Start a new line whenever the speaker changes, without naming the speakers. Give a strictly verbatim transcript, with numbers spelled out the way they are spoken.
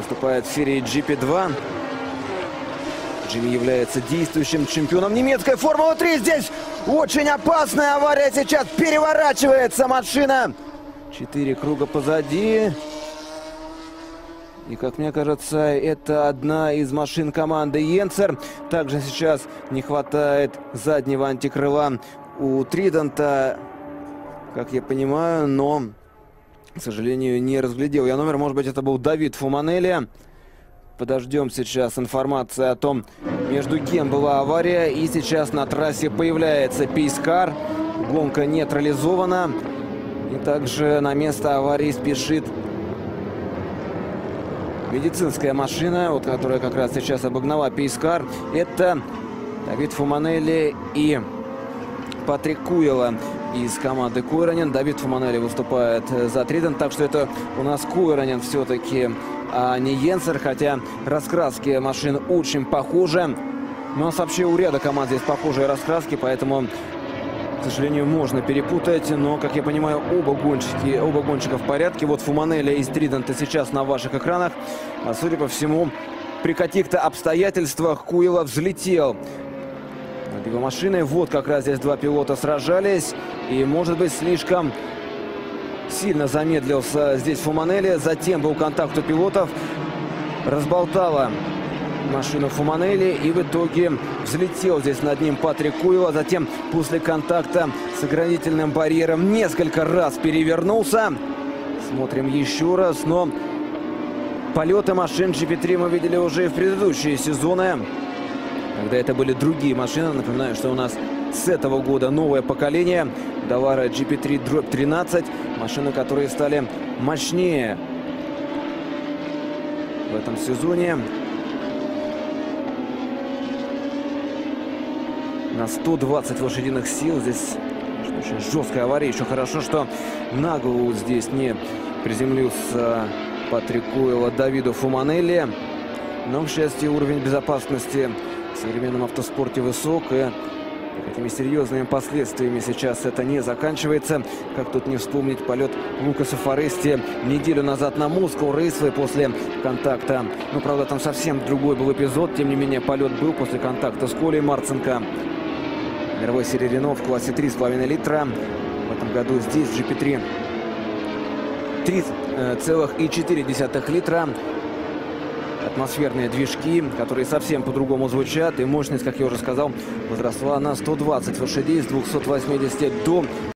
выступает в серии джи пи два. Джимми является действующим чемпионом немецкой Формулы три. Здесь очень опасная авария. Сейчас переворачивается машина. Четыре круга позади. И, как мне кажется, это одна из машин команды Янцер. Также сейчас не хватает заднего антикрыла у Тридента, как я понимаю, но, к сожалению, не разглядел я номер. Может быть, это был Давид Фуманелли. Подождем сейчас информации о том, между кем была авария. И сейчас на трассе появляется Пейскар. Гонка нейтрализована. И также на место аварии спешит медицинская машина, вот, которая как раз сейчас обогнала Пейскар. Это Давид Фуманелли и Патрик Куйела из команды Куйранен. Давид Фуманелли выступает за Тридент, так что это у нас Куйранен все-таки, а не Янцер, хотя раскраски машин очень похожи. Но у нас вообще у ряда команд здесь похожие раскраски, поэтому, к сожалению, можно перепутать. Но, как я понимаю, оба гонщики, оба гонщика в порядке. Вот Фуманелли из Тридента сейчас на ваших экранах. А судя по всему, при каких-то обстоятельствах Куйела взлетел над его машиной. Вот как раз здесь два пилота сражались. И, может быть, слишком сильно замедлился здесь Фуманелли. Затем был контакт у пилотов. Разболтала машину Фуманелли, и в итоге взлетел здесь над ним Патрик Куйела. Затем после контакта с оградительным барьером несколько раз перевернулся. Смотрим еще раз, но полеты машин джи пи три мы видели уже и в предыдущие сезоны, когда это были другие машины. Напоминаю, что у нас с этого года новое поколение Далара джи пи три дробь тринадцать. Машины, которые стали мощнее в этом сезоне. На сто двадцать лошадиных сил. Здесь очень жесткая авария. Еще хорошо, что на голову здесь не приземлился Патрик Куйела Давиду Фуманелли. Но, к счастью, уровень безопасности в современном автоспорте высок. И такими серьезными последствиями сейчас это не заканчивается. Как тут не вспомнить полет Лукаса Форести неделю назад на Москву Рейсвей после контакта. Ну, правда, там совсем другой был эпизод. Тем не менее, полет был после контакта с Колей Марценко. Мировой серии Рено в классе три с половиной литра. В этом году здесь джи пи три три целых четыре десятых литра. Атмосферные движки, которые совсем по-другому звучат. И мощность, как я уже сказал, возросла на сто двадцать лошадей с двухсот восьмидесяти до